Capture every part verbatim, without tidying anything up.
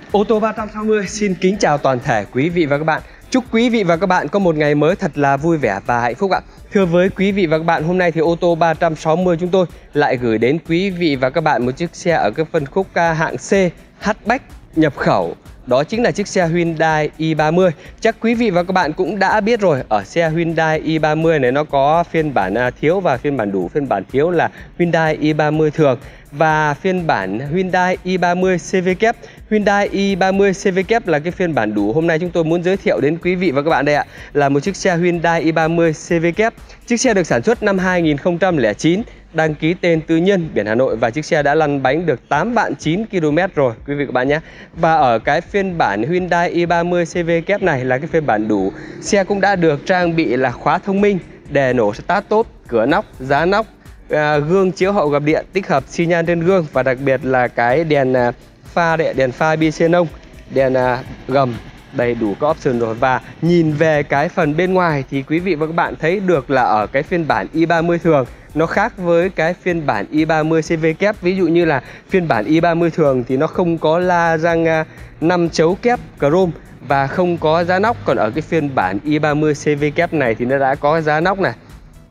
Ô tô ba trăm sáu mươi xin kính chào toàn thể quý vị và các bạn. Chúc quý vị và các bạn có một ngày mới thật là vui vẻ và hạnh phúc ạ. Thưa với quý vị và các bạn, hôm nay thì ô tô ba trăm sáu mươi chúng tôi lại gửi đến quý vị và các bạn một chiếc xe ở cái phân khúc hạng C hatchback nhập khẩu. Đó chính là chiếc xe Hyundai i ba mươi. Chắc quý vị và các bạn cũng đã biết rồi, ở xe Hyundai i ba mươi này nó có phiên bản thiếu và phiên bản đủ. Phiên bản thiếu là Hyundai i ba mươi thường và phiên bản Hyundai i ba mươi xê vê kép. Hyundai i ba mươi xê vê kép là cái phiên bản đủ. Hôm nay chúng tôi muốn giới thiệu đến quý vị và các bạn đây ạ, là một chiếc xe Hyundai i ba mươi xê vê kép. Chiếc xe được sản xuất năm hai nghìn không trăm lẻ chín, đăng ký tên tư nhân, biển Hà Nội, và chiếc xe đã lăn bánh được tám vạn chín ki lô mét rồi quý vị các bạn nhé. Và ở cái phiên bản Hyundai i ba mươi xê vê kép này là cái phiên bản đủ. Xe cũng đã được trang bị là khóa thông minh, đèn nổ start top, cửa nóc, giá nóc, à, gương chiếu hậu gập điện, tích hợp xi nhan trên gương, và đặc biệt là cái đèn à, pha đèn, đèn pha bi xenon, đèn à, gầm, đầy đủ các option rồi. Và nhìn về cái phần bên ngoài thì quý vị và các bạn thấy được là ở cái phiên bản i ba mươi thường nó khác với cái phiên bản i ba mươi xê vê kép. Ví dụ như là phiên bản i ba mươi thường thì nó không có la răng năm chấu kép chrome và không có giá nóc. Còn ở cái phiên bản i ba mươi xê vê kép này thì nó đã có giá nóc này,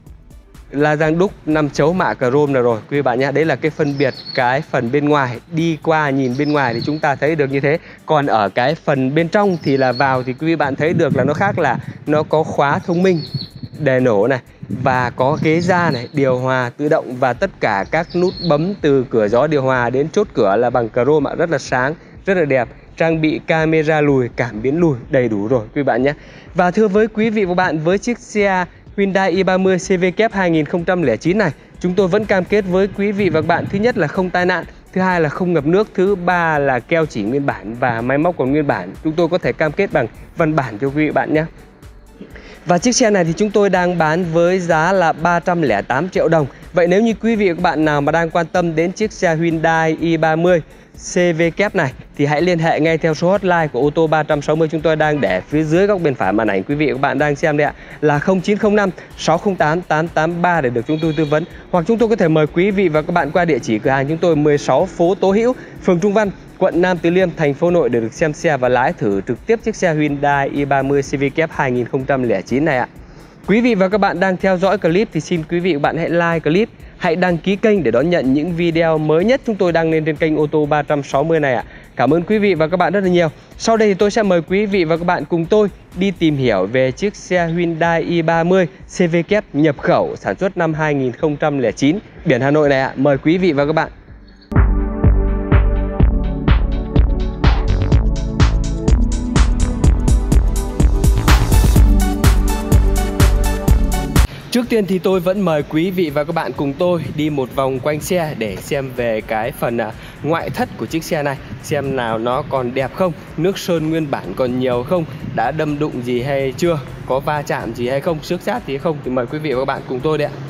la răng đúc năm chấu mạ chrome này rồi quý vị bạn nhé. Đấy là cái phân biệt cái phần bên ngoài. Đi qua nhìn bên ngoài thì chúng ta thấy được như thế. Còn ở cái phần bên trong thì là vào thì quý vị bạn thấy được là nó khác, là nó có khóa thông minh, đèn nổ này, và có ghế da này, điều hòa tự động, và tất cả các nút bấm từ cửa gió điều hòa đến chốt cửa là bằng chrome, rất là sáng, rất là đẹp. Trang bị camera lùi, cảm biến lùi đầy đủ rồi quý bạn nhé. Và thưa với quý vị và bạn, với chiếc xe Hyundai i ba mươi xê vê kép hai nghìn không trăm lẻ chín này, chúng tôi vẫn cam kết với quý vị và các bạn, thứ nhất là không tai nạn, thứ hai là không ngập nước, thứ ba là keo chỉ nguyên bản và máy móc còn nguyên bản. Chúng tôi có thể cam kết bằng văn bản cho quý vị bạn nhé. Và chiếc xe này thì chúng tôi đang bán với giá là ba trăm lẻ tám triệu đồng. Vậy nếu như quý vị và các bạn nào mà đang quan tâm đến chiếc xe Hyundai i ba mươi xê vê kép này thì hãy liên hệ ngay theo số hotline của ô tô ba trăm sáu mươi chúng tôi đang để phía dưới góc bên phải màn ảnh quý vị và các bạn đang xem đây ạ, là không chín không năm sáu không tám tám tám ba để được chúng tôi tư vấn. Hoặc chúng tôi có thể mời quý vị và các bạn qua địa chỉ cửa hàng chúng tôi mười sáu phố Tố Hữu, phường Trung Văn, quận Nam Từ Liêm, thành phố Hà Nội để được xem xe và lái thử trực tiếp chiếc xe Hyundai i ba mươi xê vê kép hai nghìn không trăm lẻ chín này ạ. Quý vị và các bạn đang theo dõi clip thì xin quý vị và các bạn hãy like clip, hãy đăng ký kênh để đón nhận những video mới nhất chúng tôi đăng lên trên kênh ô tô ba trăm sáu mươi này ạ. Cảm ơn quý vị và các bạn rất là nhiều. Sau đây thì tôi sẽ mời quý vị và các bạn cùng tôi đi tìm hiểu về chiếc xe Hyundai i ba mươi xê vê kép nhập khẩu sản xuất năm hai nghìn không trăm lẻ chín, biển Hà Nội này ạ. Mời quý vị và các bạn. Trước tiên thì tôi vẫn mời quý vị và các bạn cùng tôi đi một vòng quanh xe để xem về cái phần ngoại thất của chiếc xe này, xem nào nó còn đẹp không, nước sơn nguyên bản còn nhiều không, đã đâm đụng gì hay chưa, có va chạm gì hay không, xước xát gì hay không. Thì mời quý vị và các bạn cùng tôi đấy ạ.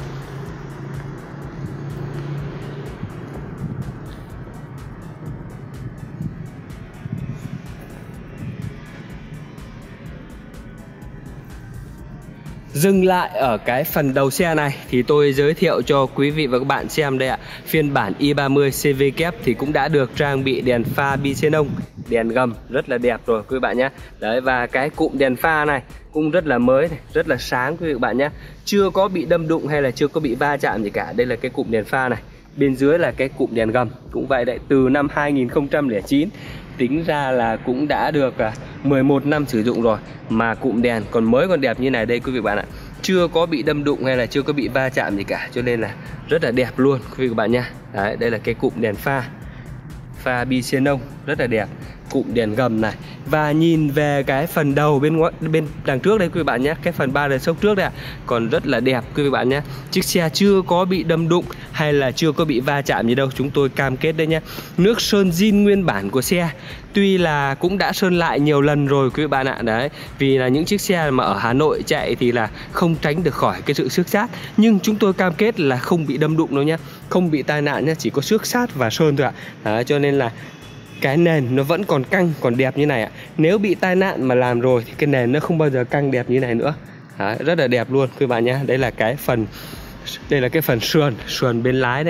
Dừng lại ở cái phần đầu xe này thì tôi giới thiệu cho quý vị và các bạn xem đây ạ. Phiên bản i ba mươi xê vê kép thì cũng đã được trang bị đèn pha bi xenon, đèn gầm rất là đẹp rồi quý bạn nhé. Đấy, và cái cụm đèn pha này cũng rất là mới này, rất là sáng quý vị các bạn nhé. Chưa có bị đâm đụng hay là chưa có bị va chạm gì cả. Đây là cái cụm đèn pha này. Bên dưới là cái cụm đèn gầm cũng vậy đấy, từ năm hai nghìn không trăm lẻ chín. Tính ra là cũng đã được mười một năm sử dụng rồi mà cụm đèn còn mới còn đẹp như này đây quý vị bạn ạ. Chưa có bị đâm đụng hay là chưa có bị va chạm gì cả, cho nên là rất là đẹp luôn quý vị các bạn nha. Đấy, đây là cái cụm đèn pha pha bi xenon rất là đẹp, cụm đèn gầm này. Và nhìn về cái phần đầu bên ngoài, bên đằng trước đây quý vị bạn nhé, cái phần ba đèn sốc trước đây ạ, còn rất là đẹp quý vị bạn nhé. Chiếc xe chưa có bị đâm đụng hay là chưa có bị va chạm gì đâu, chúng tôi cam kết đây nhé. Nước sơn zin nguyên bản của xe, tuy là cũng đã sơn lại nhiều lần rồi quý vị bạn ạ. Đấy, vì là những chiếc xe mà ở Hà Nội chạy thì là không tránh được khỏi cái sự xước xát, nhưng chúng tôi cam kết là không bị đâm đụng đâu nhé, không bị tai nạn nhé, chỉ có xước xát và sơn thôi ạ. Đấy, cho nên là cái nền nó vẫn còn căng, còn đẹp như này ạ. Nếu bị tai nạn mà làm rồi thì cái nền nó không bao giờ căng đẹp như này nữa. Đấy, rất là đẹp luôn quý bạn nhé. Đây là cái phần đây là cái phần sườn sườn bên lái đấy ạ.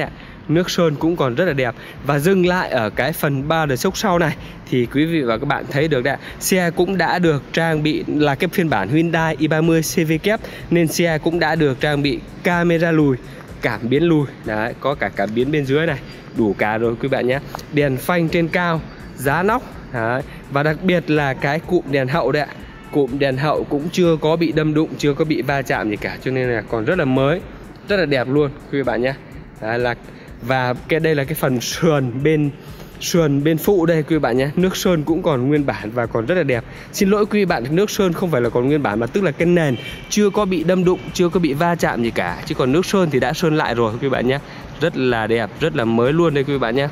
nước sơn cũng còn rất là đẹp. Và dừng lại ở cái phần ba đợt sốc sau này thì quý vị và các bạn thấy được đấy, xe cũng đã được trang bị là cái phiên bản Hyundai i ba mươi xê vê kép, nên xe cũng đã được trang bị camera lùi, cảm biến lùi, đấy, có cả cảm biến bên dưới này, đủ cả rồi quý bạn nhé. Đèn phanh trên cao, giá nóc, đấy. Và đặc biệt là cái cụm đèn hậu đấy ạ. Cụm đèn hậu cũng chưa có bị đâm đụng, chưa có bị va chạm gì cả, cho nên là còn rất là mới, rất là đẹp luôn quý bạn nhé. Đấy là và cái đây là cái phần sườn bên sườn bên phụ đây quý bạn nhé. Nước sơn cũng còn nguyên bản và còn rất là đẹp. Xin lỗi quý bạn, nước sơn không phải là còn nguyên bản mà tức là cái nền chưa có bị đâm đụng, chưa có bị va chạm gì cả, chứ còn nước sơn thì đã sơn lại rồi quý bạn nhé. Rất là đẹp, rất là mới luôn đây quý bạn nhé.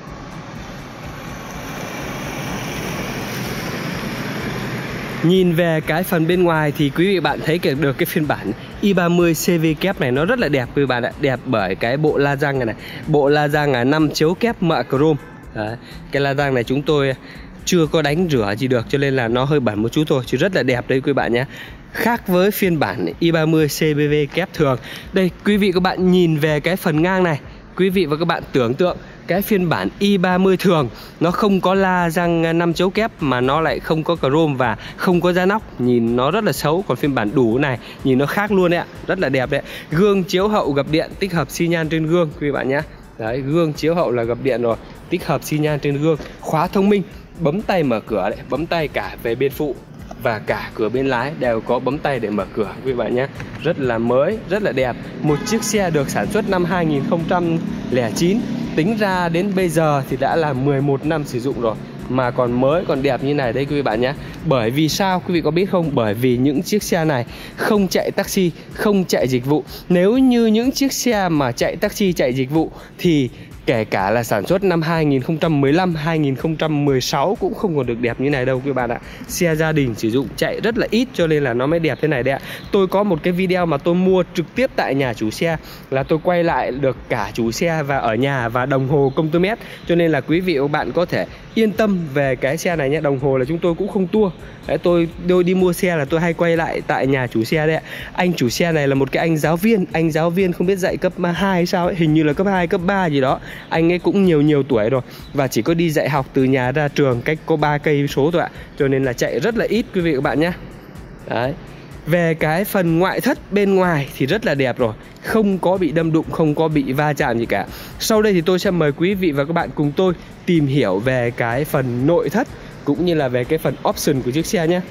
Nhìn về cái phần bên ngoài thì quý vị bạn thấy được cái phiên bản i ba mươi xê vê kép này nó rất là đẹp quý bạn ạ. Đẹp bởi cái bộ la răng này này. Bộ la răng là năm chiếu kép mạ chrome. Đấy. Cái la răng này chúng tôi chưa có đánh rửa gì được cho nên là nó hơi bẩn một chút thôi, chứ rất là đẹp đấy quý bạn nhé. Khác với phiên bản i ba mươi xê vê vê kép thường. Đây quý vị các bạn nhìn về cái phần ngang này, quý vị và các bạn tưởng tượng cái phiên bản i ba mươi thường nó không có la răng năm chấu kép mà nó lại không có chrome và không có da nóc, nhìn nó rất là xấu. Còn phiên bản đủ này nhìn nó khác luôn đấy ạ, rất là đẹp đấy. Gương chiếu hậu gập điện, tích hợp xi nhan trên gương quý bạn nhé. Đấy, gương chiếu hậu là gập điện rồi, tích hợp xi nhan trên gương, khóa thông minh, bấm tay mở cửa đấy, bấm tay cả về bên phụ và cả cửa bên lái đều có bấm tay để mở cửa quý bạn nhé. Rất là mới, rất là đẹp. Một chiếc xe được sản xuất năm hai nghìn không trăm lẻ chín, tính ra đến bây giờ thì đã là mười một năm sử dụng rồi mà còn mới, còn đẹp như này đây quý vị bạn nhé. Bởi vì sao quý vị có biết không? Bởi vì những chiếc xe này không chạy taxi, không chạy dịch vụ. Nếu như những chiếc xe mà chạy taxi, chạy dịch vụ thì kể cả là sản xuất năm hai nghìn không trăm mười lăm, hai nghìn không trăm mười sáu cũng không còn được đẹp như này đâu quý bạn ạ. Xe gia đình sử dụng chạy rất là ít cho nên là nó mới đẹp thế này đấy ạ. Tôi có một cái video mà tôi mua trực tiếp tại nhà chủ xe, là tôi quay lại được cả chủ xe và ở nhà và đồng hồ công tơ mét, cho nên là quý vị và bạn có thể yên tâm về cái xe này nhé. Đồng hồ là chúng tôi cũng không tua. Đấy, tôi, tôi đi mua xe là tôi hay quay lại tại nhà chủ xe đấy ạ. Anh chủ xe này là một cái anh giáo viên, anh giáo viên không biết dạy cấp hai hay sao ấy, hình như là cấp hai, cấp ba gì đó. Anh ấy cũng nhiều nhiều tuổi rồi và chỉ có đi dạy học từ nhà ra trường cách có ba cây số thôi ạ, cho nên là chạy rất là ít quý vị và các bạn nhé. Đấy. Về cái phần ngoại thất bên ngoài thì rất là đẹp rồi, không có bị đâm đụng, không có bị va chạm gì cả. Sau đây thì tôi sẽ mời quý vị và các bạn cùng tôi tìm hiểu về cái phần nội thất cũng như là về cái phần option của chiếc xe nhé.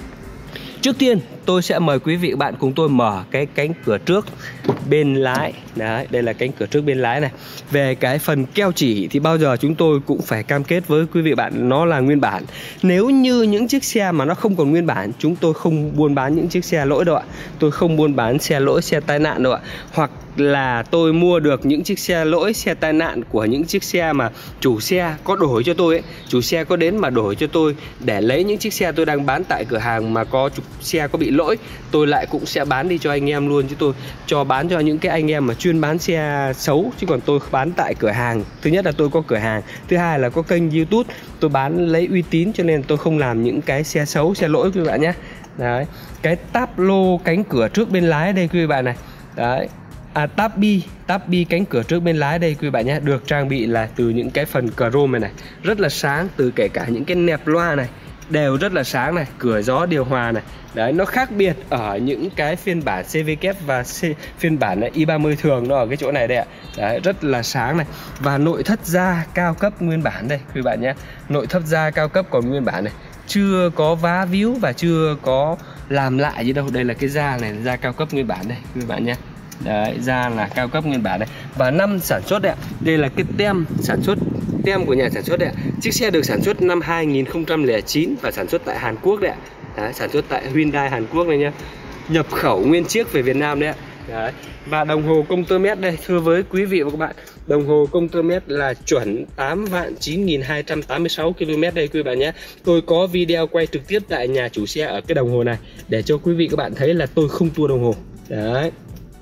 Trước tiên tôi sẽ mời quý vị và bạn cùng tôi mở cái cánh cửa trước bên lái. Đấy, đây là cánh cửa trước bên lái này. Về cái phần keo chỉ thì bao giờ chúng tôi cũng phải cam kết với quý vị bạn nó là nguyên bản. Nếu như những chiếc xe mà nó không còn nguyên bản, chúng tôi không buôn bán những chiếc xe lỗi đâu ạ. Tôi không buôn bán xe lỗi, xe tai nạn đâu ạ. Hoặc là tôi mua được những chiếc xe lỗi, xe tai nạn của những chiếc xe mà chủ xe có đổi cho tôi ấy. Chủ xe có đến mà đổi cho tôi để lấy những chiếc xe tôi đang bán tại cửa hàng mà có chủ xe có bị lỗi, tôi lại cũng sẽ bán đi cho anh em luôn, chứ tôi cho bán cho những cái anh em mà chuyên bán xe xấu, chứ còn tôi bán tại cửa hàng. Thứ nhất là tôi có cửa hàng, thứ hai là có kênh YouTube, tôi bán lấy uy tín, cho nên tôi không làm những cái xe xấu, xe lỗi quý vị bạn nhé. Đấy, cái táp lô cánh cửa trước bên lái đây quý vị bạn này. Đấy, à, táp bi, táp bi cánh cửa trước bên lái đây quý vị bạn nhé, được trang bị là từ những cái phần chrome này này, rất là sáng, từ kể cả những cái nẹp loa này đều rất là sáng này, cửa gió điều hòa này. Đấy, nó khác biệt ở những cái phiên bản xê vê kép và C, phiên bản này, i ba mươi thường nó ở cái chỗ này đây ạ. Đấy, rất là sáng này. Và nội thất da cao cấp nguyên bản đây quý bạn nhé. Nội thất da cao cấp còn nguyên bản này, chưa có vá víu và chưa có làm lại gì đâu. Đây là cái da này, da cao cấp nguyên bản đây quý bạn nhé. Đấy, da là cao cấp nguyên bản đây. Và năm sản xuất đấy ạ. Đây là cái tem sản xuất, tem của nhà sản xuất đấy ạ. Chiếc xe được sản xuất năm hai nghìn không trăm lẻ chín và sản xuất tại Hàn Quốc đấy ạ. Đấy, sản xuất tại Hyundai Hàn Quốc này nhá. Nhập khẩu nguyên chiếc về Việt Nam đấy ạ. Đấy. Và đồng hồ công tơ mét đây, thưa với quý vị và các bạn, đồng hồ công tơ mét là chuẩn tám vạn chín nghìn hai trăm tám mươi sáu ki lô mét đây quý bạn nhé. Tôi có video quay trực tiếp tại nhà chủ xe ở cái đồng hồ này để cho quý vị các bạn thấy là tôi không tua đồng hồ. Đấy.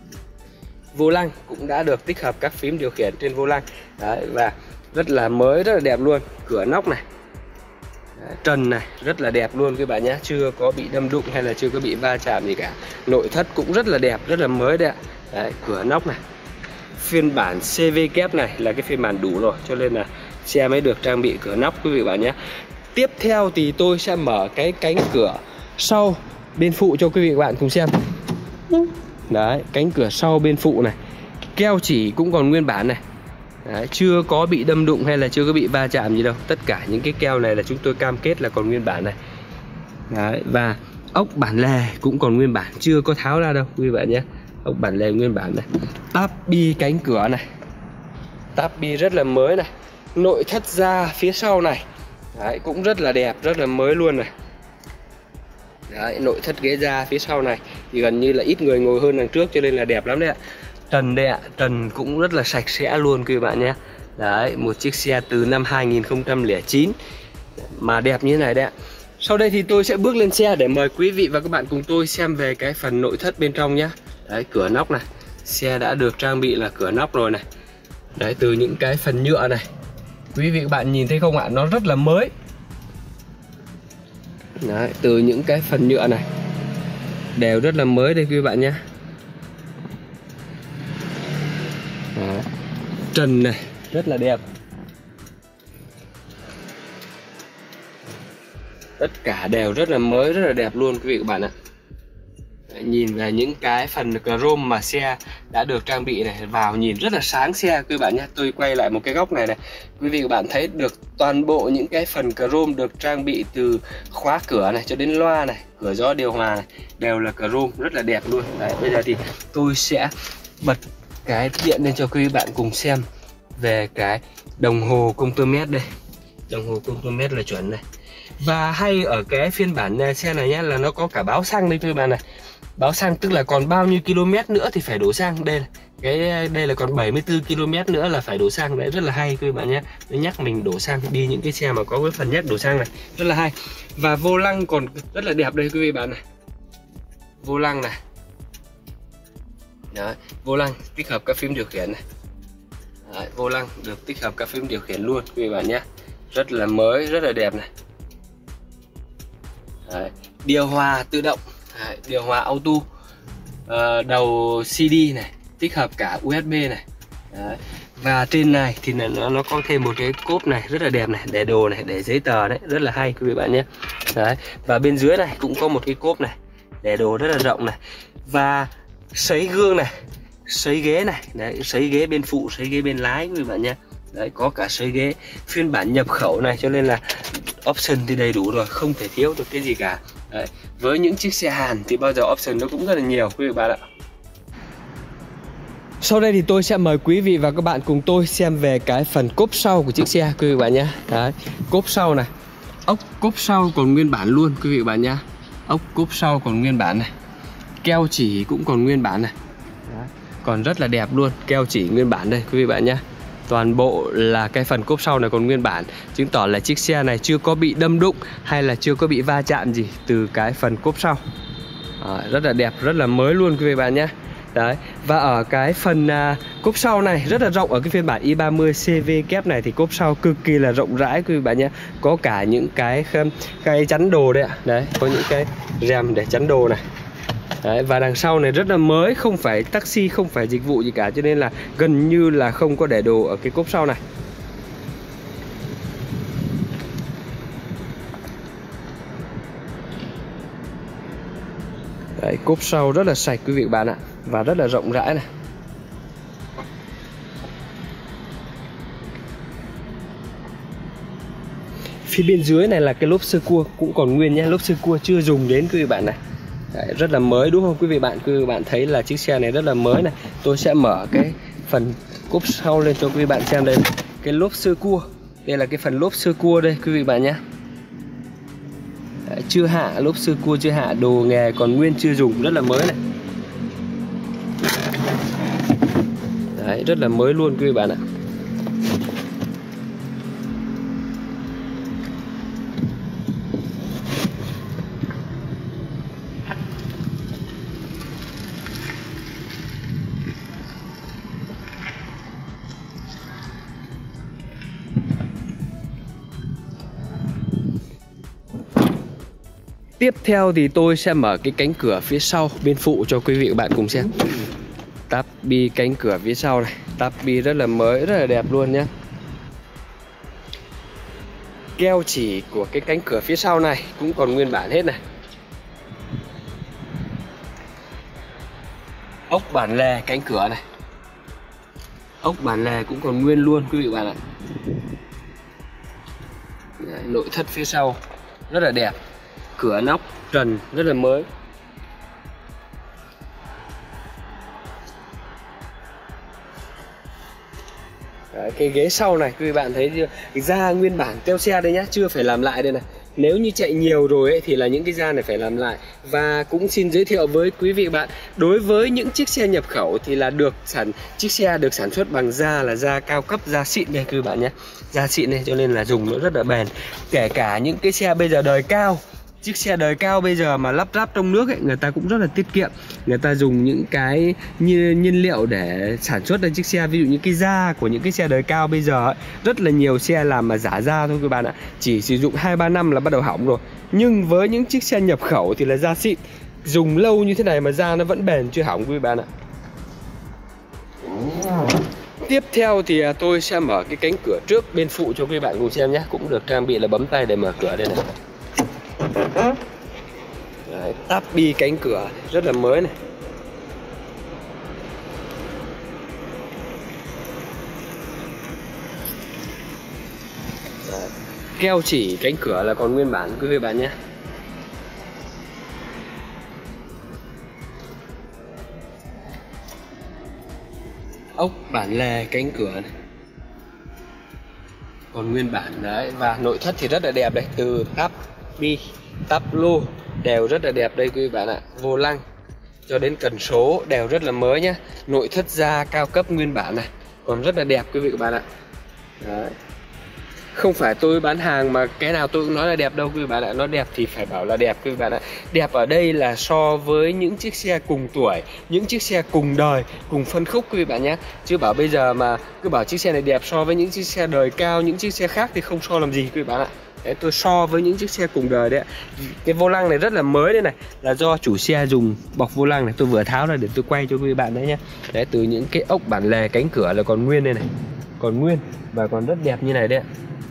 Vô lăng cũng đã được tích hợp các phím điều khiển trên vô lăng. Đấy, và rất là mới, rất là đẹp luôn. Cửa nóc này, đấy, trần này rất là đẹp luôn quý bạn nhé, chưa có bị đâm đụng hay là chưa có bị va chạm gì cả. Nội thất cũng rất là đẹp, rất là mới đấy ạ. Đấy, cửa nóc này. phiên bản xê vê kép này là cái phiên bản đủ rồi, cho nên là xe mới được trang bị cửa nóc quý vị bạn nhé. Tiếp theo thì tôi sẽ mở cái cánh cửa sau bên phụ cho quý vị bạn cùng xem. Đấy, cánh cửa sau bên phụ này, keo chỉ cũng còn nguyên bản này. Đấy, chưa có bị đâm đụng hay là chưa có bị va chạm gì đâu. Tất cả những cái keo này là chúng tôi cam kết là còn nguyên bản này. Đấy, và ốc bản lề cũng còn nguyên bản, chưa có tháo ra đâu quý vị bạn nhé. Ốc bản lề nguyên bản này. Táp bi cánh cửa này, táp bi rất là mới này. Nội thất da phía sau này, đấy, cũng rất là đẹp, rất là mới luôn này. Đấy, nội thất ghế da phía sau này thì gần như là ít người ngồi hơn đằng trước, cho nên là đẹp lắm đấy ạ. Trần đây ạ, trần cũng rất là sạch sẽ luôn quý vị bạn nhé. Đấy, một chiếc xe từ năm hai nghìn không trăm lẻ chín mà đẹp như thế này đấy ạ. Sau đây thì tôi sẽ bước lên xe để mời quý vị và các bạn cùng tôi xem về cái phần nội thất bên trong nhé. Đấy, cửa nóc này, xe đã được trang bị là cửa nóc rồi này. Đấy, từ những cái phần nhựa này, quý vị các bạn nhìn thấy không ạ, nó rất là mới. Đấy, từ những cái phần nhựa này đều rất là mới đây quý vị bạn nhé. Đấy, trần này rất là đẹp. Tất cả đều rất là mới, rất là đẹp luôn quý vị các bạn ạ. Đấy, nhìn về những cái phần chrome mà xe đã được trang bị này, vào nhìn rất là sáng xe quý vị bạn nhé. Tôi quay lại một cái góc này này, quý vị các bạn thấy được toàn bộ những cái phần chrome được trang bị từ khóa cửa này cho đến loa này, cửa gió điều hòa này, đều là chrome rất là đẹp luôn. Đấy, bây giờ thì tôi sẽ bật cái điện lên cho quý vị bạn cùng xem về cái đồng hồ công tơ mét đây. Đồng hồ công tơ mét là chuẩn này. Và hay ở cái phiên bản xe này nhé, là nó có cả báo xăng đây quý bạn này. Báo xăng tức là còn bao nhiêu km nữa thì phải đổ xăng. Đây cái đây là còn bảy mươi tư ki lô mét nữa là phải đổ xăng. Đấy, rất là hay quý bạn nhé. Nó nhắc mình đổ xăng, đi những cái xe mà có cái phần nhắc đổ xăng này, rất là hay. Và vô lăng còn rất là đẹp đây quý vị bạn này. Vô lăng này. Đấy, vô lăng tích hợp các phím điều khiển này. Đấy, vô lăng được tích hợp các phím điều khiển luôn quý vị bạn nhé. Rất là mới, rất là đẹp này. Đấy, điều hòa tự động. Đấy, điều hòa auto, uh, đầu xê đê này, tích hợp cả u ét bê này. Đấy. Và trên này thì nó, nó có thêm một cái cốp này rất là đẹp này, để đồ này, để giấy tờ đấy, rất là hay quý vị bạn nhé. Đấy. Và bên dưới này cũng có một cái cốp này, để đồ rất là rộng này. Và sấy gương này, sấy ghế này, đấy, sấy ghế bên phụ, sấy ghế bên lái quý vị bạn nhé. Đấy, có cả sấy ghế phiên bản nhập khẩu này, cho nên là option thì đầy đủ rồi, không thể thiếu được cái gì cả. Đấy, với những chiếc xe Hàn thì bao giờ option nó cũng rất là nhiều quý vị bạn ạ. Sau đây thì tôi sẽ mời quý vị và các bạn cùng tôi xem về cái phần cốp sau của chiếc xe quý vị bạn nhé. Đấy, cốp sau này, ốc cốp sau còn nguyên bản luôn quý vị bạn nhé. Ốc cốp sau còn nguyên bản này, keo chỉ cũng còn nguyên bản này. Đấy, còn rất là đẹp luôn, keo chỉ nguyên bản đây quý vị bạn nhé. Toàn bộ là cái phần cốp sau này còn nguyên bản, chứng tỏ là chiếc xe này chưa có bị đâm đụng hay là chưa có bị va chạm gì từ cái phần cốp sau. À, rất là đẹp, rất là mới luôn quý vị bạn nhé. Đấy, và ở cái phần uh, cốp sau này rất là rộng. Ở cái phiên bản i ba mươi xê vê kép này thì cốp sau cực kỳ là rộng rãi quý vị bạn nhé. Có cả những cái cái chắn đồ đấy ạ. Đấy, có những cái rèm để chắn đồ này. Đấy, và đằng sau này rất là mới, không phải taxi, không phải dịch vụ gì cả, cho nên là gần như là không có để đồ ở cái cốp sau này. Đấy, cốp sau rất là sạch quý vị bạn ạ, và rất là rộng rãi này. Phía bên dưới này là cái lốp sơ cua cũng còn nguyên nhé, lốp sơ cua chưa dùng đến quý vị bạn này. Đấy, rất là mới đúng không quý vị bạn? Quý vị bạn thấy là chiếc xe này rất là mới này. Tôi sẽ mở cái phần cốp sau lên cho quý vị bạn xem đây. Cái lốp sơ cua, đây là cái phần lốp sơ cua đây quý vị bạn nhé. Đấy, chưa hạ, lốp sơ cua chưa hạ, đồ nghề còn nguyên chưa dùng, rất là mới này. Đấy, rất là mới luôn quý vị bạn ạ. Tiếp theo thì tôi sẽ mở cái cánh cửa phía sau bên phụ cho quý vị và các bạn cùng xem. Tắp bi cánh cửa phía sau này, Tắp bi rất là mới, rất là đẹp luôn nhé. Keo chỉ của cái cánh cửa phía sau này cũng còn nguyên bản hết này. Ốc bản lề cánh cửa này, ốc bản lề cũng còn nguyên luôn quý vị bạn ạ. Đấy, nội thất phía sau rất là đẹp, cửa nóc trần rất là mới. Đấy, cái ghế sau này quý vị bạn thấy chưa, da nguyên bản teo xe đây nhá, chưa phải làm lại đây này. Nếu như chạy nhiều rồi ấy, thì là những cái da này phải làm lại. Và cũng xin giới thiệu với quý vị bạn, đối với những chiếc xe nhập khẩu thì là được sản chiếc xe được sản xuất bằng da là da cao cấp, da xịn đây quý vị bạn nhé. Da xịn này cho nên là dùng nó rất là bền. Kể cả những cái xe bây giờ đời cao, chiếc xe đời cao bây giờ mà lắp ráp trong nước ấy, người ta cũng rất là tiết kiệm. Người ta dùng những cái nhiên, nhiên liệu để sản xuất ra chiếc xe. Ví dụ như cái da của những cái xe đời cao bây giờ ấy, rất là nhiều xe làm mà giả da thôi các bạn ạ. Chỉ sử dụng hai ba năm là bắt đầu hỏng rồi. Nhưng với những chiếc xe nhập khẩu thì là da xịn, dùng lâu như thế này mà da nó vẫn bền chưa hỏng quý bạn ạ. Tiếp theo thì tôi sẽ mở cái cánh cửa trước bên phụ cho quý bạn cùng xem nhé. Cũng được trang bị là bấm tay để mở cửa đây này. Đấy, tắp bi cánh cửa rất là mới này. Đấy, keo chỉ cánh cửa là còn nguyên bản quý vị bạn nhé. Ốc bản lề cánh cửa này còn nguyên bản đấy. Và nội thất thì rất là đẹp đấy, từ tắp bi, tắp lô đều rất là đẹp đây quý vị bạn ạ. Vô lăng cho đến cần số đều rất là mới nhá. Nội thất da cao cấp nguyên bản này còn rất là đẹp quý vị các bạn ạ. Đấy. Không phải tôi bán hàng mà cái nào tôi cũng nói là đẹp đâu quý vị bạn ạ. Nó đẹp thì phải bảo là đẹp quý vị bạn ạ. Đẹp ở đây là so với những chiếc xe cùng tuổi, những chiếc xe cùng đời, cùng phân khúc quý vị bạn nhé. Chứ bảo bây giờ mà cứ bảo chiếc xe này đẹp so với những chiếc xe đời cao, những chiếc xe khác thì không so làm gì quý vị bạn ạ. Đấy, tôi so với những chiếc xe cùng đời đấy ạ. Cái vô lăng này rất là mới đây này, là do chủ xe dùng bọc vô lăng này. Tôi vừa tháo ra để tôi quay cho quý vị bạn đấy nhé. Đấy, từ những cái ốc bản lề cánh cửa là còn nguyên đây này, còn nguyên và còn rất đẹp như này đấy ạ.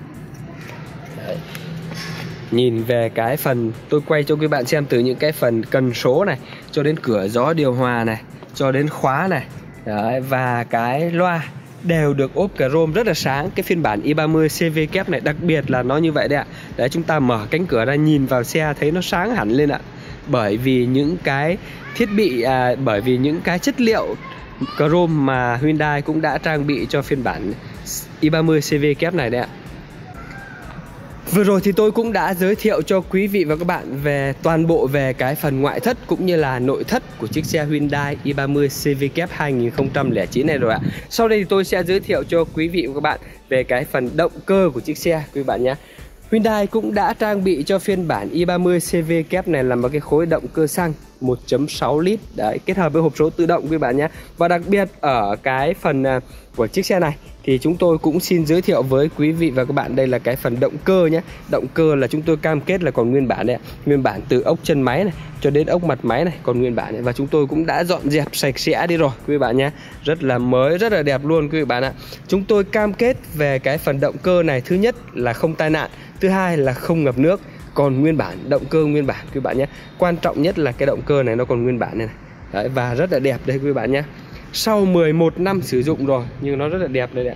Đấy. Nhìn về cái phần tôi quay cho các bạn xem, từ những cái phần cần số này cho đến cửa gió điều hòa này, cho đến khóa này. Đấy, và cái loa đều được ốp chrome rất là sáng. Cái phiên bản i ba mươi xê vê kép này đặc biệt là nó như vậy đấy ạ. Đấy, chúng ta mở cánh cửa ra nhìn vào xe thấy nó sáng hẳn lên ạ. Bởi vì những cái thiết bị à, bởi vì những cái chất liệu chrome mà Hyundai cũng đã trang bị cho phiên bản i ba mươi xê vê kép này đấy ạ. Vừa rồi thì tôi cũng đã giới thiệu cho quý vị và các bạn về toàn bộ về cái phần ngoại thất cũng như là nội thất của chiếc xe Hyundai i ba mươi xê vê kép hai nghìn không trăm lẻ chín này rồi ạ. Sau đây thì tôi sẽ giới thiệu cho quý vị và các bạn về cái phần động cơ của chiếc xe quý bạn nhé. Hyundai cũng đã trang bị cho phiên bản i ba mươi xê vê kép này là một cái khối động cơ xăng một chấm sáu lít đấy, kết hợp với hộp số tự động quý bạn nhé. Và đặc biệt ở cái phần của chiếc xe này thì chúng tôi cũng xin giới thiệu với quý vị và các bạn đây là cái phần động cơ nhé. Động cơ là chúng tôi cam kết là còn nguyên bản đấy, nguyên bản từ ốc chân máy này cho đến ốc mặt máy này còn nguyên bản này. Và chúng tôi cũng đã dọn dẹp sạch sẽ đi rồi quý bạn nhé, rất là mới, rất là đẹp luôn quý vị bạn ạ. Chúng tôi cam kết về cái phần động cơ này, thứ nhất là không tai nạn, thứ hai là không ngập nước, còn nguyên bản, động cơ nguyên bản quý bạn nhé. Quan trọng nhất là cái động cơ này nó còn nguyên bản này, này. Đấy, và rất là đẹp đây quý bạn nhé. Sau mười một năm sử dụng rồi nhưng nó rất là đẹp đây ạ.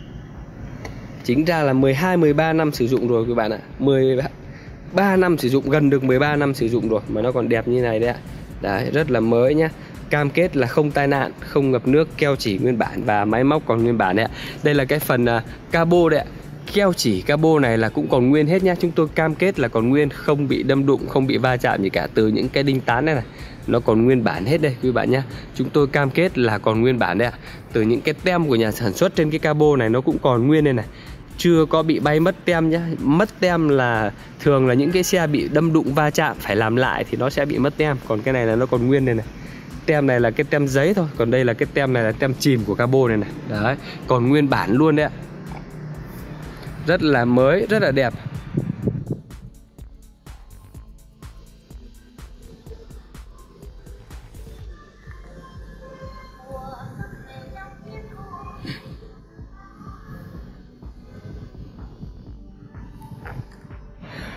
Chính ra là mười hai mười ba năm sử dụng rồi quý bạn ạ. mười ba năm sử dụng, gần được mười ba năm sử dụng rồi mà nó còn đẹp như này đấy ạ. Đấy, rất là mới nhá. Cam kết là không tai nạn, không ngập nước, keo chỉ nguyên bản và máy móc còn nguyên bản đấy ạ. Đây là cái phần uh, cabo đấy ạ. Keo chỉ cabo này là cũng còn nguyên hết nhá. Chúng tôi cam kết là còn nguyên, không bị đâm đụng, không bị va chạm gì cả. Từ những cái đinh tán này này nó còn nguyên bản hết đây quý bạn nhé. Chúng tôi cam kết là còn nguyên bản đấy ạ. Từ những cái tem của nhà sản xuất trên cái cabo này nó cũng còn nguyên đây này, chưa có bị bay mất tem nhá. Mất tem là thường là những cái xe bị đâm đụng va chạm phải làm lại thì nó sẽ bị mất tem. Còn cái này là nó còn nguyên đây này. Tem này là cái tem giấy thôi, còn đây là cái tem này là tem chìm của cabo này này. Đấy, còn nguyên bản luôn đấy ạ. Rất là mới, rất là đẹp.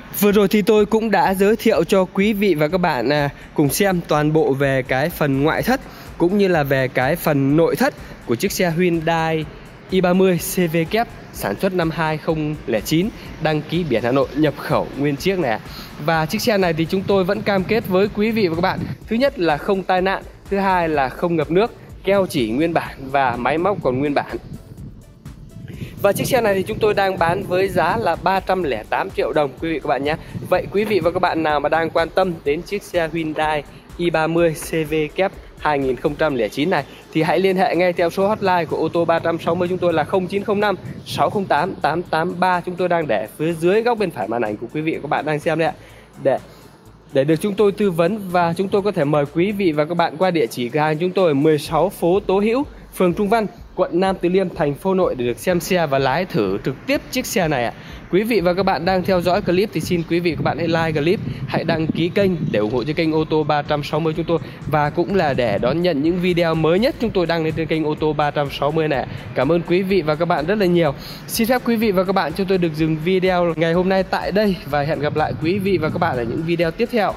Vừa rồi thì tôi cũng đã giới thiệu cho quý vị và các bạn à, cùng xem toàn bộ về cái phần ngoại thất cũng như là về cái phần nội thất của chiếc xe Hyundai i ba mươi xê vê kép sản xuất năm hai không không chín, đăng ký biển Hà Nội, nhập khẩu nguyên chiếc này. Và chiếc xe này thì chúng tôi vẫn cam kết với quý vị và các bạn, thứ nhất là không tai nạn, thứ hai là không ngập nước, keo chỉ nguyên bản và máy móc còn nguyên bản. Và chiếc xe này thì chúng tôi đang bán với giá là ba trăm lẻ tám triệu đồng quý vị và các bạn nhé. Vậy quý vị và các bạn nào mà đang quan tâm đến chiếc xe Hyundai i ba mươi xê vê kép hai không không chín này thì hãy liên hệ ngay theo số hotline của ô tô ba trăm sáu mươi chúng tôi là không chín không năm sáu không tám tám tám ba, chúng tôi đang để phía dưới góc bên phải màn ảnh của quý vị và các bạn đang xem đây ạ. Để để được chúng tôi tư vấn và chúng tôi có thể mời quý vị và các bạn qua địa chỉ cửa hàng chúng tôi ở mười sáu phố Tố Hữu, phường Trung Văn, quận Nam Từ Liêm, thành phố Hà Nội để được xem xe và lái thử trực tiếp chiếc xe này ạ. Quý vị và các bạn đang theo dõi clip thì xin quý vị và các bạn hãy like clip, hãy đăng ký kênh để ủng hộ cho kênh ô tô ba trăm sáu mươi chúng tôi, và cũng là để đón nhận những video mới nhất chúng tôi đăng lên trên kênh ô tô ba trăm sáu mươi này. Cảm ơn quý vị và các bạn rất là nhiều. Xin phép quý vị và các bạn cho tôi được dừng video ngày hôm nay tại đây và hẹn gặp lại quý vị và các bạn ở những video tiếp theo.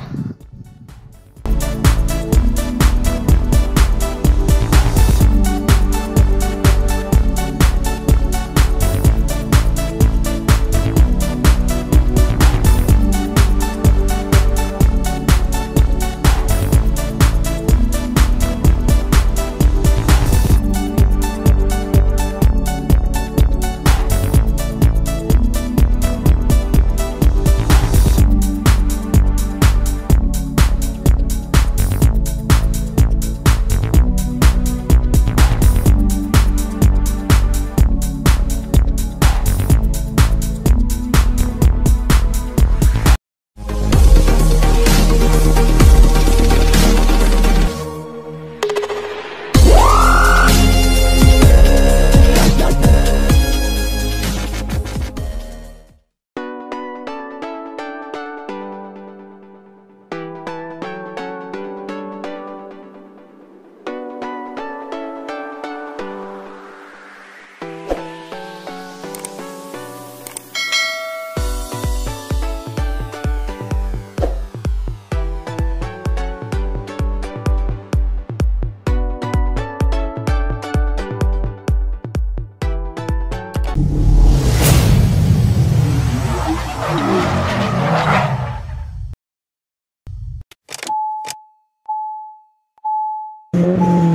Thank you.